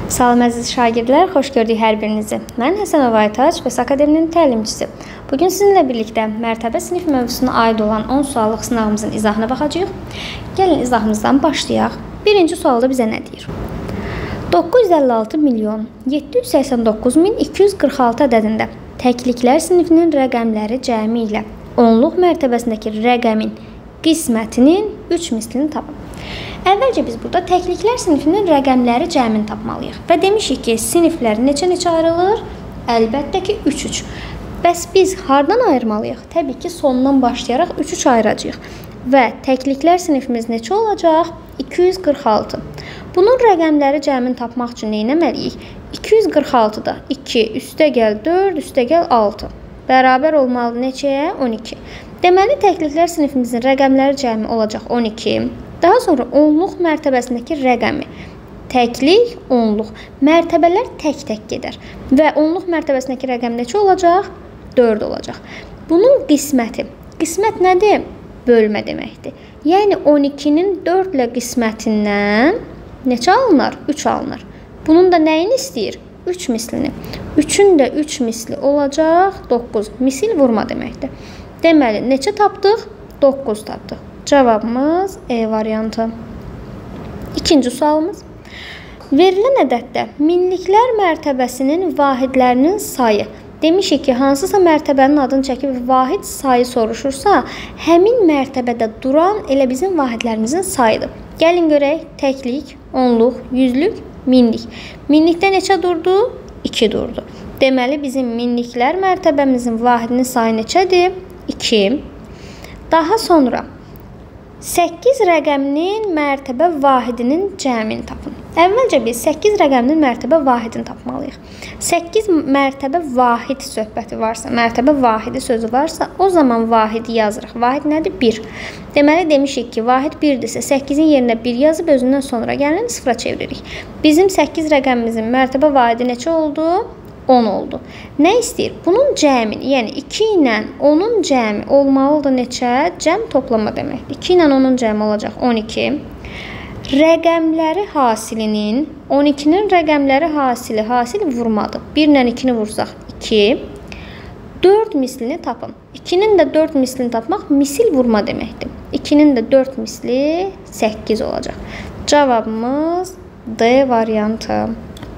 Salam əziz şagirdlər, xoş gördük hər birinizi. Mən Həsənova Aytaç, Bəs Akademinin təlimçisi. Bugün sizinlə birlikdə mərtəbə sinif mövzusuna aid olan 10 suallıq sınavımızın izahına baxacağıq. Gəlin izahımızdan başlayaq. Birinci sualda bizə nə deyir? 956 milyon 789 min 246 ədədində təkliklər sinifinin rəqəmləri cəmi ilə onluq mərtəbəsindəki rəqəmin qismətinin 3 mislini tapın. Əvvəlcə biz burada təkliklər sinifinin rəqəmləri cəmini tapmalıyıq. Və demişik ki, siniflər neçə-neçə ayrılır? Əlbəttə ki, 3-3. Bəs biz hardan ayırmalıyıq? Təbii ki, sondan başlayaraq 3-3 ayıracağıq. Və təkliklər sinifimiz neçə olacaq? 246. Bunun rəqəmləri cəmini tapmaq üçün nə etməliyik? 246-da 2, üstə gəl 4, üstə gəl 6. Bərabər olmalı neçəyə? 12. Deməli, təkliklər sinifimizin rəqəmləri cəmi olacaq 12. Daha sonra onluq mərtəbəsindəki rəqəmi. Təklik, onluq. Mərtəbələr tək-tək gedər. Və onluq mərtəbəsindəki rəqəm neçə olacaq? 4 olacaq. Bunun qisməti. Qismət nədir? Bölmə deməkdir. Yəni 12-nin 4 ilə qismətindən neçə alınır? 3 alınır. Bunun da nəyini istəyir? 3 mislini. 3-ün də 3 misli olacaq 9. Misil vurma deməkdir. Deməli, neçə tapdıq? 9 tapdıq. Cavabımız E variantı. İkinci sualımız. Verilən ədəddə minliklər mərtəbəsinin vahidlərinin sayı. Demişik ki, hansısa mərtəbənin adını çəkib vahid sayı soruşursa, həmin mərtəbədə duran elə bizim vahidlərimizin sayıdır. Gəlin görək, təklik, onluq, yüzlük, minlik. Minlikdə neçə durdu? 2 durdu. Deməli, bizim minliklər mərtəbəmizin vahidinin sayı neçədir? 2. Daha sonra 8 rəqəminin mərtəbə vahidinin cəmini tapın. Əvvəlcə biz 8 rəqəminin mərtəbə vahidini tapmalıyıq. 8 mərtəbə vahid söhbəti varsa, mərtəbə vahidi sözü varsa, o zaman vahidi yazırıq. Vahid nədir? 1. Deməli, demişik ki, vahid 1-dirsə, 8-in yerinə 1 yazıb özündən sonra gəlin sıfıra çeviririk. Bizim 8 rəqəmimizin mərtəbə vahidi neçə oldu? 10 oldu. Nə istəyir? Bunun cəmini, yəni 2 ilə 10-un cəmi olmalıdır neçə? Cəm toplama deməkdir. 2 ilə 10-un cəmi olacaq 12. Rəqəmləri hasilinin, 12-nin rəqəmləri hasil vurmadır. 1 ilə 2-ni vursaq 2. 4 mislini tapın. 2-nin də 4 mislini tapmaq misil vurma deməkdir. 2-nin də 4 misli 8 olacaq. Cavabımız D variantı.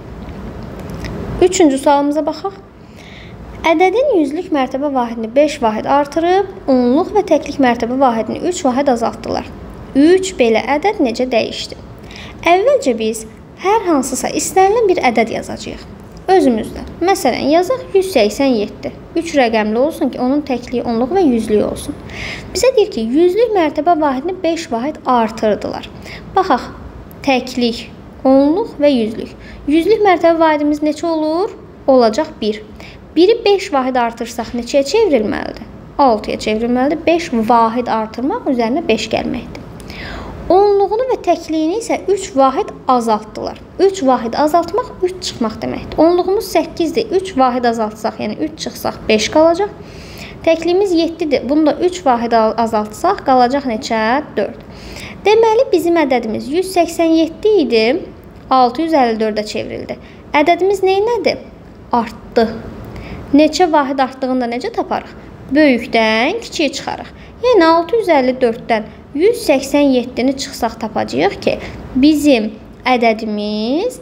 Üçüncü sualımıza baxaq. Ədədin yüzlük mərtəbə vahidini 5 vahid artırıb, onluq və təklik mərtəbə vahidini 3 vahid azaltdılar. 3 belə ədəd necə dəyişdi? Əvvəlcə biz hər hansısa istənilən bir ədəd yazacağıq. Özümüzdə. Məsələn, yazaq 187. 3 rəqəmli olsun ki, onun təkliyi, onluq və yüzlüyü olsun. Bizə deyir ki, yüzlük mərtəbə vahidini 5 vahid artırdılar. Baxaq, təklik, onluq və yüzlük. Yüzlük mərtəbə vahidimiz neçə olur? Olacaq 1. 1-i 5 vahid artırsaq neçəyə çevrilməlidir? 6-ya çevrilməlidir. 5 vahid artırmaq üzərinə 5 gəlməkdir. Onluğunu və təkliyini isə 3 vahid azaltdılar. 3 vahid azaltmaq 3 çıxmaq deməkdir. Onluğumuz 8-dir. 3 vahid azaltsaq, yəni 3 çıxsaq 5 qalacaq. Təkliyimiz 7-dir. Bunu da 3 vahid azaltsaq qalacaq neçə? 4. Deməli, bizim ədədimiz 187 idi, 654-ə çevrildi. Ədədimiz neynədir? Artdı. Neçə vahid artdığını da necə taparıq? Böyükdən kiçiyi çıxarıq. Yəni, 654-dən 187-ni çıxsaq tapacağıq ki, bizim ədədimiz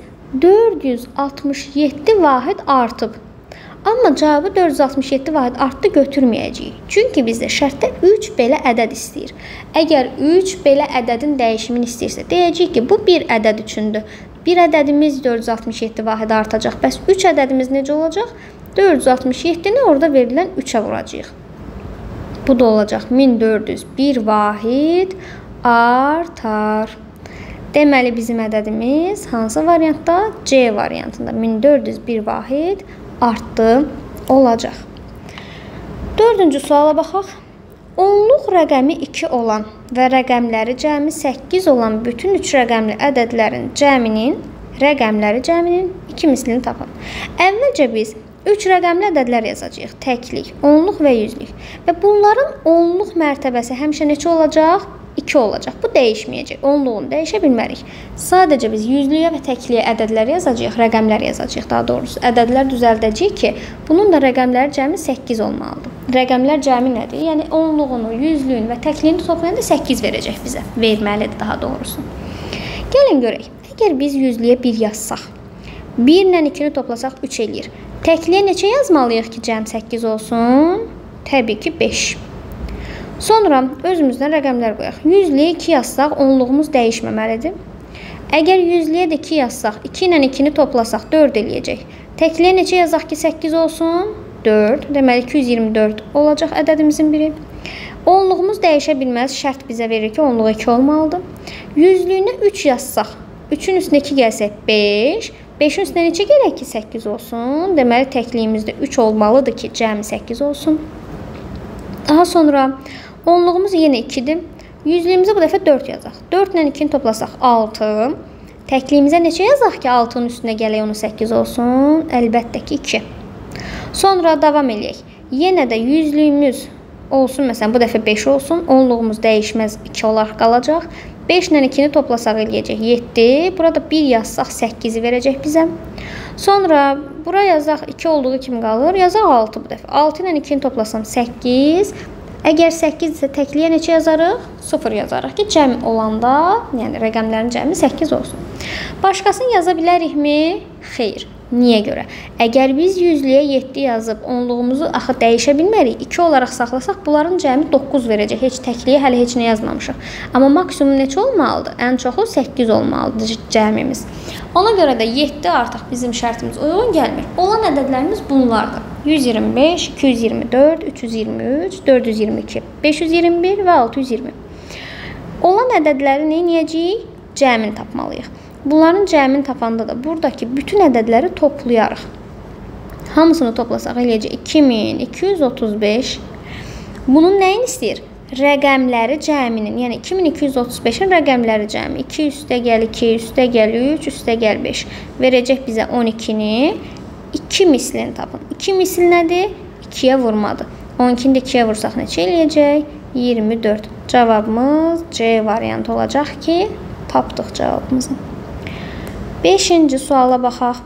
467 vahid artıb. Amma cavabı 467 vahid artdı götürməyəcəyik. Çünki bizdə şərtdə 3 belə ədəd istəyir. Əgər 3 belə ədədin dəyişimini istəyirsə, deyəcəyik ki, bu bir ədəd üçündür. Bir ədədimiz 467 vahid artacaq. Bəs 3 ədədimiz necə olacaq? 467-ni orada verilən 3-ə vuracaq. Bu da olacaq 1401 vahid artar. Deməli, bizim ədədimiz hansı variantda? C variantında 1401 vahid artdı olacaq. Dördüncü suala baxaq. Onluq rəqəmi 2 olan və rəqəmləri cəmi 8 olan bütün 3 rəqəmli ədədlərin rəqəmləri cəminin 2 mislini tapın. Əvvəlcə biz 3 rəqəmli ədədlər yazacağıq. Təklik, onluq və yüzlük. Və bunların onluq mərtəbəsi həmişə neçə olacaq? 2 olacaq. Bu dəyişməyəcək. Onluğunu dəyişə bilmərik. Sadəcə biz yüzlüyə və təkliyə ədədlər yazacağıq, rəqəmlər yazacağıq daha doğrusu. Ədədlər düzəldəcəyik ki, bunun da rəqəmləri cəmi 8 olmalıdır. Rəqəmlər cəmi nədir? Yəni onluğunu, yüzlüyünü və təkliyini toplayanda 8 verəcək bizə. Verməlidir daha doğrusu. Gəlin görək. Əgər biz yüzlüyə 1 yazsaq, 1 ilə 2-ni toplasaq 3 eləyir. Təkliyə neçə yazmalıyıq ki, cəm 8 olsun? Təbii ki, 5. Sonra özümüzdən rəqəmlər qoyaq. Yüzlüyə 2 yazsaq, onluğumuz dəyişməməlidir. Əgər yüzlüyə də 2 yazsaq, 2 ilə 2-ni toplasaq 4 eləyəcək. Təkliyə neçə yazaq ki, 8 olsun? 4. Deməli, 224 olacaq ədədimizin biri. Onluğumuz dəyişə bilməz. Şərt bizə verir ki, onluğu 2 olmalıdır. Yüzlüyünə 3 yazsaq, 3-ün üstünə 2 gəlsək 5. 5-in üstünə neçə gələk ki, 8 olsun? Deməli, təkliyimizdə 3 olmalıdır ki, cəmi 8 olsun. Daha sonra onluğumuz yenə 2-dir. Yüzlüyümüzə bu dəfə 4 yazaq. 4 ilə 2-ni toplasaq 6. Təkliyimizə neçə yazaq ki, 6-nın üstünə gələk, onu 8 olsun? Əlbəttə ki, 2. Sonra davam eləyək. Yenə də yüzlüyümüz olsun, məsələn, bu dəfə 5 olsun. Onluğumuz dəyişməz 2 olaraq qalacaq. 5 ilə 2-ni toplasaq eləyəcək 7. Burada 1 yazsaq 8-i verəcək bizə. Sonra bura yazaq 2 olduğu kimi qalır. Yazaq 6 bu dəfə. 6 ilə 2-ni toplasam 8. Əgər 8 isə təkliyə neçə yazarıq? 0 yazarıq ki, cəmi olanda, yəni rəqəmlərin cəmi 8 olsun. Başqasını yaza bilərikmi? Xeyr. Niyə görə? Əgər biz yüzlüyə 7 yazıb onluğumuzu axı dəyişə bilmərik, 2 olaraq saxlasaq, bunların cəmi 9 verəcək. Heç təkliyə hələ heç nə yazmamışıq. Amma maksimum neçə olmalıdır? Ən çoxu 8 olmalıdır cəmimiz. Ona görə də 7 artıq bizim şərtimiz uyğun gəlmir. Olan ədədlərimiz bunlardır. 125, 224, 323, 422, 521 və 620. Olan ədədləri nə edəcəyik? Cəmini tapmalıyıq. Bunların cəmini tapanda da buradakı bütün ədədləri toplayarıq. Hamısını toplasaq eləyəcək 2235. Bunun nəyin istəyir? Rəqəmləri cəminin, yəni 2235-in rəqəmləri cəmi. 2 üstə gəl 2, üstə gəl 3, üstə gəl 5. Verəcək bizə 12-ni. 2 mislini tapın. 2 misl nədir? 2-yə vurmadır. 12-ni də 2-yə vursaq neçə eləyəcək? 24. Cavabımız C variantı olacaq ki, tapdıq cavabımızı. 5-ci suala baxaq.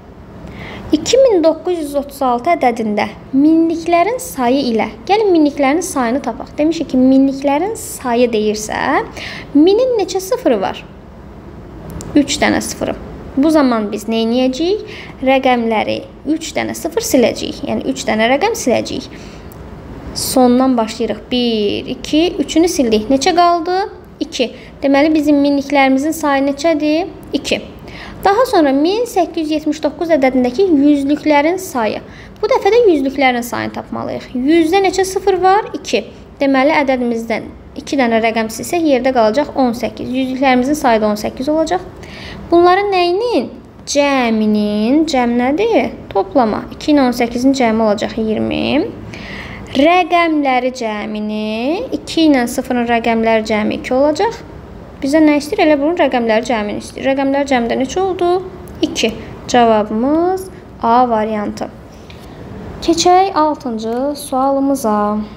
2936 ədədində minliklərin sayı ilə, gəlin minliklərin sayını tapaq. Demişik ki, minliklərin sayı deyirsə, minin neçə sıfırı var? 3 dənə sıfırı. Bu zaman biz nə edəcəyik? Rəqəmləri 3 dənə sıfır siləcəyik. Yəni 3 dənə rəqəm siləcəyik. Sondan başlayırıq. 1, 2, 3-ünü sildik. Neçə qaldı? 2. Deməli, bizim minliklərimizin sayı neçədir? 2. Daha sonra 1879 ədədindəki yüzlüklərin sayı. Bu dəfə də yüzlüklərin sayını tapmalıyıq. 100-də neçə sıfır var? 2. Deməli, ədədimizdən 2 dənə rəqəm silsək, yerdə qalacaq 18. Yüzlüklərimizin sayı da 18 olacaq. Bunların nəyinin? Cəminin, cəm nədir? Toplama. 2 ilə 18-in cəmi olacaq 20. Rəqəmləri cəmini, 2 ilə 0-ın rəqəmləri cəmi 2 olacaq. Bizə nə istəyir? Elə bunun rəqəmləri cəmini istəyir. Rəqəmlər cəmdə neçə oldu? 2. Cavabımız A variantı. Keçək 6-cı sualımıza.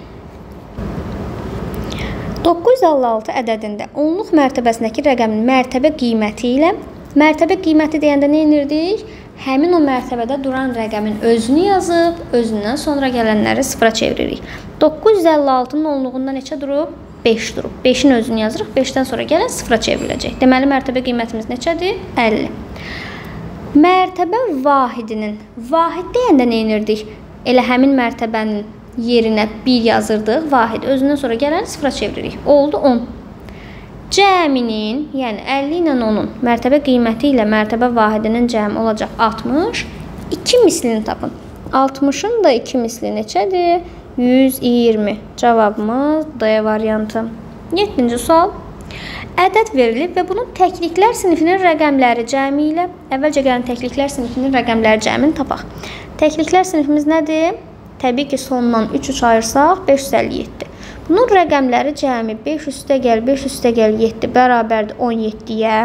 956 ədədində onluq mərtəbəsindəki rəqəmin mərtəbə qiyməti ilə, mərtəbə qiyməti deyəndə nə edirdik? Həmin o mərtəbədə duran rəqəmin özünü yazıb, özündən sonra gələnləri sıfıra çeviririk. 956-nın onluğunda neçə durub? 5 durub. 5-in özünü yazırıq, 5-dən sonra gələn sıfıra çevriləcək. Deməli, mərtəbə qiymətimiz neçədir? 50. Mərtəbə vahidinin, vahid deyəndə nə edirdik? Elə həmin mərtəbənin yerinə 1 yazırdıq, vahid. Özündən sonra gələni sıfıra çeviririk. Oldu 10. Cəminin, yəni 50 ilə 10-un mərtəbə qiyməti ilə mərtəbə vahidinin cəmi olacaq 60. 2 mislini tapın. 60-ın da 2 misli neçədir? 120. Cavabımız D variantı. 7-ci sual. Ədəd verilib və bunun təkliklər sinifinin rəqəmləri cəmi ilə, əvvəlcə gəlin təkliklər sinifinin rəqəmləri cəmini tapaq. Təkliklər sinifimiz nədir? Təbii ki, sondan 3 ayırsaq 557. Bunun rəqəmləri cəmi 5 üstə gəl, 5 üstə gəl 7 bərabərdir 17-yə.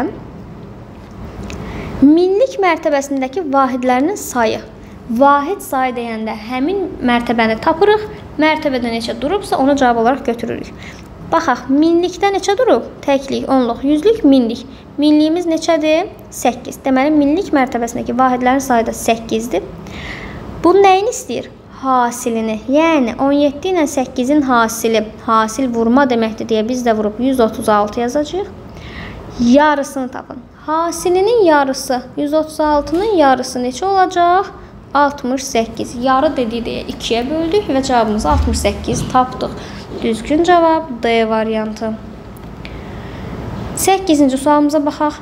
Minlik mərtəbəsindəki vahidlərinin sayı. Vahid sayı deyəndə həmin mərtəbəni tapırıq. Mərtəbədə neçə durubsa onu cavab olaraq götürürük. Baxaq, minlikdə neçə durub? Təklik, onluq, yüzlük, minlik. Minliyimiz neçədir? 8. Deməli, minlik mərtəbəsindəki vahidlərin sayı da 8-dir. Bu nəyini istəyir? Hasilini. Yəni, 17 ilə 8-in hasili, hasil vurma deməkdir deyə biz də vurub 136 yazacaq. Yarısını tapın. Hasilinin yarısı, 136-nın yarısı neçə olacaq? 68. Yarı dediyi deyə 2-yə böldük və cavabımızı 68 tapdıq. Düzgün cavab D variantı. 8-ci sualımıza baxaq.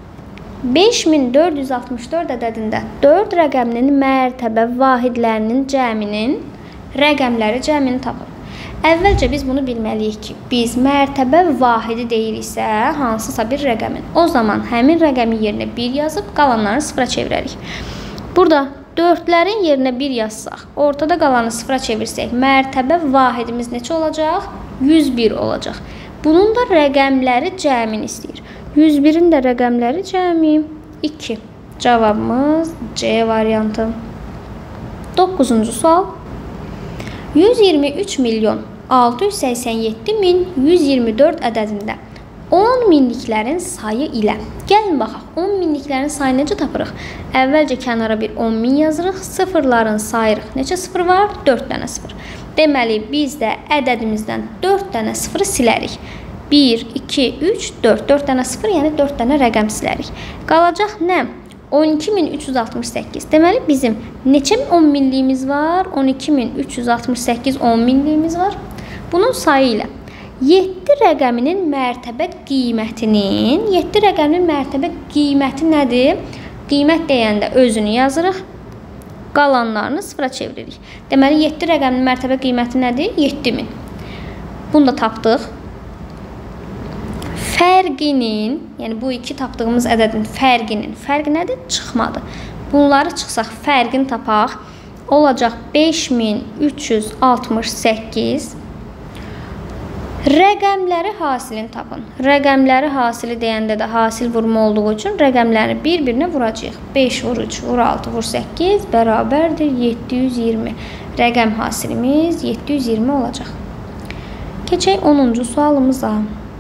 5464 ədədində 4 rəqəminin mərtəbə vahidlərinin cəminin rəqəmləri cəmini tapın. Əvvəlcə biz bunu bilməliyik ki, biz mərtəbə vahidi deyiriksə, hansısa bir rəqəmin. O zaman həmin rəqəmin yerinə 1 yazıb, qalanlarını sıfıra çevirərik. Burada 4-lərin yerinə 1 yazsaq, ortada qalanı sıfıra çevirsək, mərtəbə vahidimiz neçə olacaq? 101 olacaq. Bunun da rəqəmləri cəmini istəyir. 101-in də rəqəmləri cəmi 2. Cavabımız C variantı. 9-cu sual. 123 milyon 687 min 124 ədədində 10 minliklərin sayı ilə. Gəlin baxaq, 10 minliklərin sayı necə tapırıq? Əvvəlcə kənara bir 10 min yazırıq, sıfırların sayırıq. Neçə sıfır var? 4 dənə sıfır. Deməli, biz də ədədimizdən 4 dənə sıfırı silərik. 1, 2, 3, 4. 4 dənə sıfır, yəni 4 dənə rəqəm silərik. Qalacaq nə? 12368. Deməli, bizim neçə 10 minliyimiz var? 12368 10 minliyimiz var. Bunun sayı ilə 7 rəqəminin mərtəbə qiymətinin, 7 rəqəminin mərtəbə qiyməti nədir? Qiymət deyəndə özünü yazırıq, qalanlarını sıfıra çeviririk. Deməli, 7 rəqəminin mərtəbə qiyməti nədir? 7000. Bunu da tapdıq. Fərqinin, yəni bu iki tapdığımız ədədin fərqi nədir? Çıxmadı. Bunları çıxsaq, fərqini tapaq. Olacaq 5368. Rəqəmləri hasilini tapın. Rəqəmləri hasili deyəndə də hasil vurma olduğu üçün rəqəmləri bir-birinə vuracaq. 5 vur 3, vur 6, vur 8 bərabərdir 720. Rəqəm hasilimiz 720 olacaq. Keçək 10-cu sualımıza.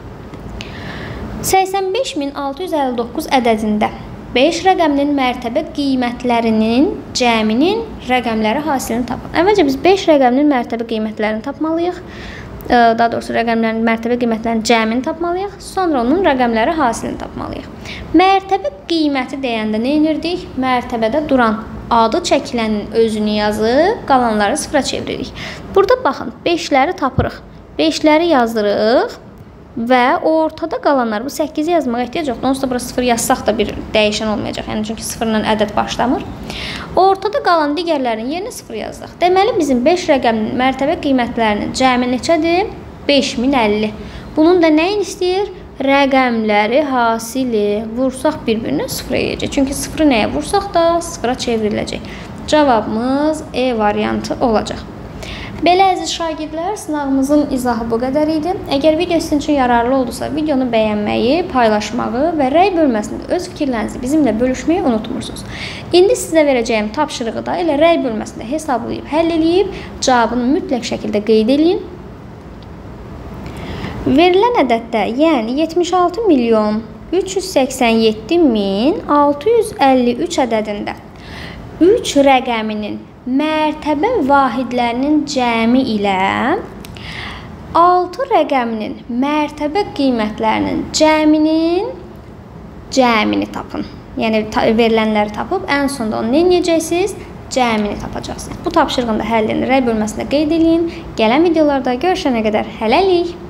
85659 ədədində 5 rəqəminin mərtəbə qiymətlərinin cəminin rəqəmləri hasilini tapın. Əvvəlcə biz 5 rəqəminin mərtəbə qiymətlərini tapmalıyıq. Daha doğrusu rəqəmlərin mərtəbə qiymətlərinin cəmini tapmalıyıq. Sonra onun rəqəmləri hasilini tapmalıyıq. Mərtəbə qiyməti deyəndə nə edirdik? Mərtəbədə duran adı çəkilənin özünü yazıb, qalanları sıfıra çeviririk. Burada baxın, 5-ləri tapırıq. 5-ləri yazdırıq. Və ortada qalanlar, bu 8-i yazmağa ehtiyac yoxdur. Onsuz da bura 0 yazsaq da bir dəyişən olmayacaq. Yəni, çünki 0 ilə ədəd başlamır. Ortada qalan digərlərin yerinə 0 yazdıq. Deməli, bizim 5 rəqəminin mərtəbə qiymətlərinin cəmi neçədir? 5050. Bunun da nəyin istəyir? Rəqəmləri hasili. Vursaq bir-birinə 0 yiyəcək. Çünki 0-ı nəyə vursaq da 0-a çevriləcək. Cavabımız E variantı olacaq. Belə əziz şagirdlər, sınavımızın izahı bu qədər idi. Əgər video sizin üçün yararlı oldusa, videonu bəyənməyi, paylaşmağı və rəy bölməsində öz fikirlərinizi bizimlə bölüşməyi unutmursunuz. İndi sizə verəcəyim tapşırığı da elə rəy bölməsində hesablayıb, həll eləyib, cavabını mütləq şəkildə qeyd edin. Verilən ədəddə, yəni 76 milyon 387 min 653 ədədində 3 rəqəminin mərtəbə vahidlərinin cəmi ilə 6 rəqəminin mərtəbə qiymətlərinin cəmini tapın. Yəni, verilənləri tapıb, ən sonda onu nə edəcəksiniz? Cəmini tapacaqsınız. Bu tapşırığın da həllini rəy bölməsində qeyd edin. Gələn videolarda görüşənə qədər hələlik.